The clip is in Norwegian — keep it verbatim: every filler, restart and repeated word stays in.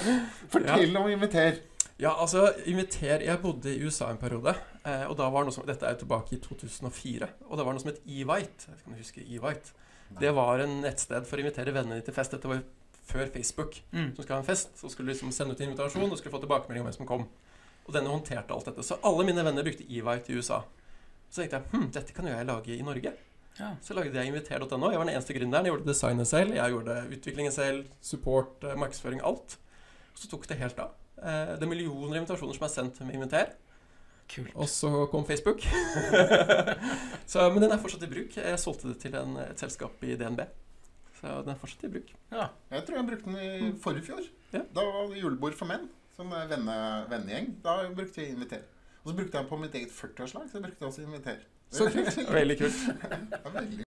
Fortell om Inviter. Ja, altså, Inviter, jeg bodde i U S A en periode, eh, og da var noe som, dette er jo tilbake i to tusen og fire, og det var noe som het Evite. Jeg vet ikke om du husker Evite. Det var en nettsted for å invitere vennene til fest. Dette var jo før Facebook, Mm. som skulle ha en fest, så skulle du liksom sende ut invitasjon, og skulle få tilbakemelding om hvem som kom. Og denne håndterte alt dette. Så alle mine venner brukte Evite i U S A. Så tenkte jeg, hm, dette kan jo jeg lage i Norge. Ja. Så lagde jeg inviter punktum no. Jeg var den eneste gründeren. Jeg gjorde designet selv, jeg gjorde utviklingen selv, support, eh, markedsføring, alt. Så tok det helt av. Eh, det er millioner invitasjoner som er sendt med Inviter. Kult. Og så kom Facebook. så, men den er fortsatt i bruk. Jeg solgte det til en, et selskap i D N B. Så den er fortsatt i bruk. Ja. Jeg tror jeg brukte den i forrige fjor. Ja. Da var det julebord for menn, som er venne, vennegjeng. Da brukte jeg Inviter. Og så brukte jeg på mitt eget førti-årslag, så jeg brukte også Inviter. Så kult. Veldig kult. Det var veldig